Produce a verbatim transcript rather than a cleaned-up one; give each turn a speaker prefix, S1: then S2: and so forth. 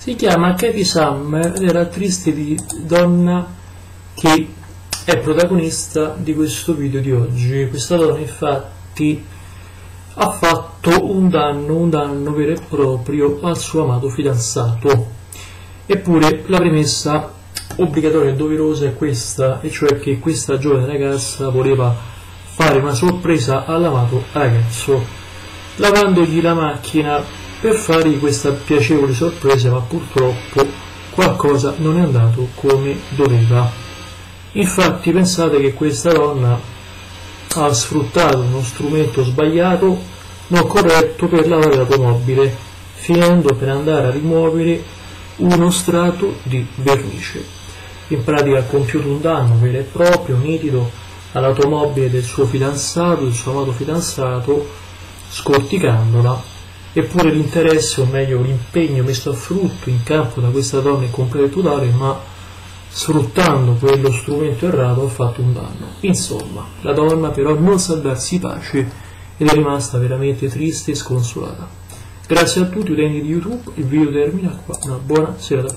S1: Si chiama Katie Summer ed è l'attrice di donna che è protagonista di questo video di oggi. Questa donna infatti ha fatto un danno, un danno vero e proprio al suo amato fidanzato. Eppure la premessa obbligatoria e doverosa è questa, e cioè che questa giovane ragazza voleva fare una sorpresa all'amato ragazzo, lavandogli la macchina per fargli questa piacevole sorpresa, ma purtroppo qualcosa non è andato come doveva. Infatti pensate che questa donna ha sfruttato uno strumento sbagliato, non corretto, per lavare l'automobile, finendo per andare a rimuovere uno strato di vernice. In pratica ha compiuto un danno vero e proprio, nitido, all'automobile del suo fidanzato, del suo amato fidanzato, scorticandola. Eppure l'interesse, o meglio l'impegno messo a frutto in campo da questa donna è completo e totale, ma sfruttando quello strumento errato ha fatto un danno. Insomma, la donna però non sa darsi pace ed è rimasta veramente triste e sconsolata. Grazie a tutti utenti di YouTube, il video termina qua, una buona serata.